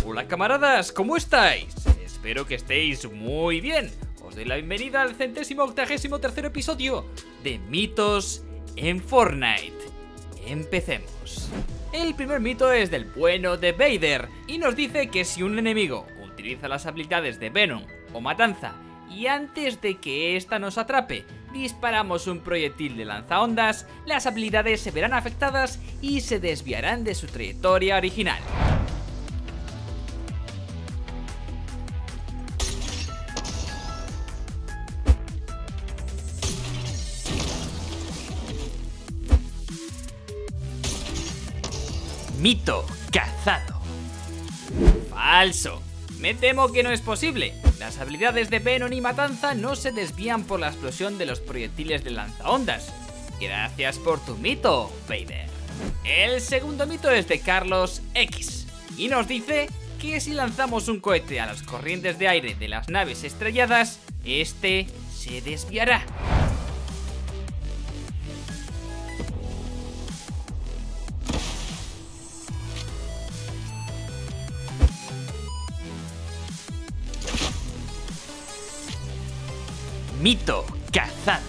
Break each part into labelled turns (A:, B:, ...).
A: Hola camaradas, ¿cómo estáis? Espero que estéis muy bien. Os doy la bienvenida al 183º episodio de Mitos en Fortnite. Empecemos. El primer mito es del bueno de Vader y nos dice que si un enemigo utiliza las habilidades de Venom o Matanza y antes de que ésta nos atrape disparamos un proyectil de lanzaondas, las habilidades se verán afectadas y se desviarán de su trayectoria original. Mito cazado. Falso. Me temo que no es posible. Las habilidades de Venom y Matanza no se desvían por la explosión de los proyectiles de lanzaondas. Gracias por tu mito, Vader. El segundo mito es de Carlos X y nos dice que si lanzamos un cohete a las corrientes de aire de las naves estrelladas, este se desviará. Mito cazado.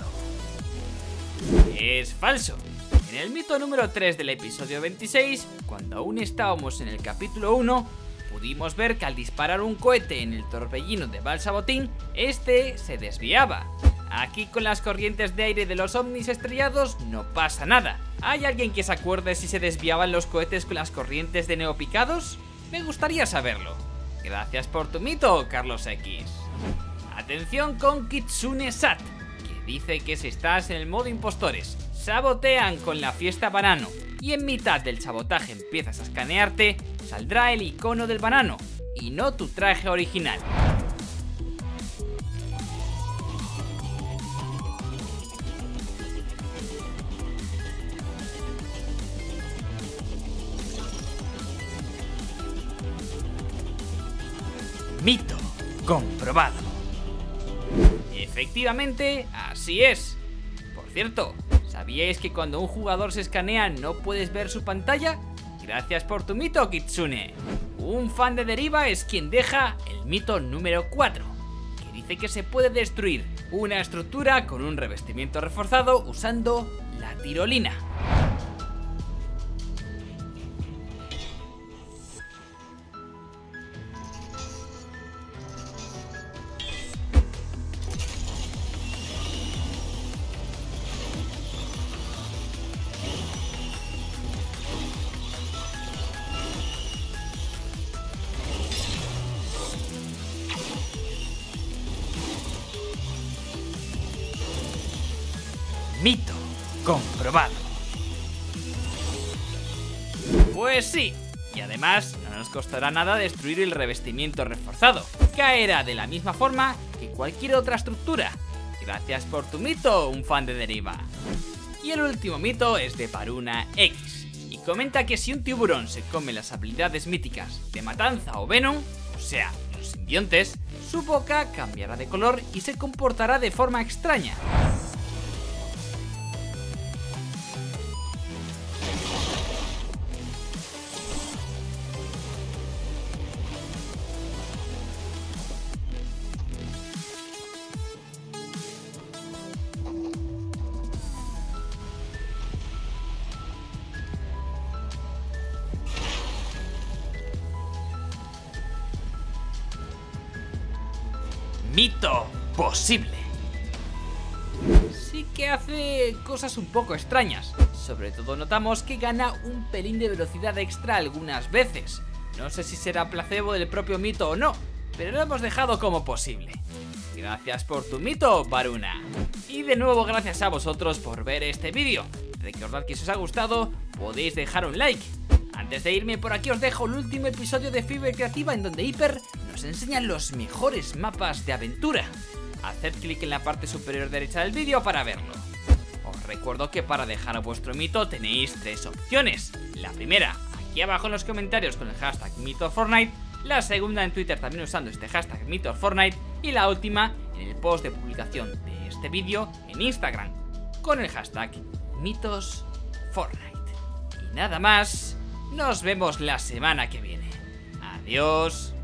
A: Es falso. En el mito número 3 del episodio 26, cuando aún estábamos en el capítulo 1, pudimos ver que al disparar un cohete en el torbellino de Balsabotín, este se desviaba. Aquí con las corrientes de aire de los ovnis estrellados no pasa nada. ¿Hay alguien que se acuerde si se desviaban los cohetes con las corrientes de neopicados? Me gustaría saberlo. Gracias por tu mito, Carlos X. Atención con Kitsune Sat, que dice que si estás en el modo impostores, sabotean con la fiesta banano y en mitad del sabotaje empiezas a escanearte, saldrá el icono del banano y no tu traje original. Mito comprobado. Efectivamente, así es. Por cierto, ¿sabíais que cuando un jugador se escanea no puedes ver su pantalla? Gracias por tu mito, Kitsune. Un fan de Deriva es quien deja el mito número 4, que dice que se puede destruir una estructura con un revestimiento reforzado usando la tirolina. Mito comprobado. Pues sí, y además no nos costará nada destruir el revestimiento reforzado. Caerá de la misma forma que cualquier otra estructura. Gracias por tu mito, un fan de Deriva. Y el último mito es de Paruna X y comenta que si un tiburón se come las habilidades míticas de Matanza o Venom, o sea, los simbiontes, su boca cambiará de color y se comportará de forma extraña. Mito posible. Sí que hace cosas un poco extrañas. Sobre todo notamos que gana un pelín de velocidad extra algunas veces. No sé si será placebo del propio mito o no, pero lo hemos dejado como posible. Gracias por tu mito, Varuna. Y de nuevo gracias a vosotros por ver este vídeo. Recordad que si os ha gustado podéis dejar un like. Antes de irme, por aquí os dejo el último episodio de Fiber Creativa en donde Hyper nos enseña los mejores mapas de aventura. Haced clic en la parte superior derecha del vídeo para verlo. Os recuerdo que para dejar vuestro mito tenéis 3 opciones. La primera, aquí abajo en los comentarios con el hashtag MitoFortnite. La segunda en Twitter también usando este hashtag MitoFortnite. Y la última en el post de publicación de este vídeo en Instagram con el hashtag MitosFortnite. Y nada más. Nos vemos la semana que viene. Adiós. Adiós.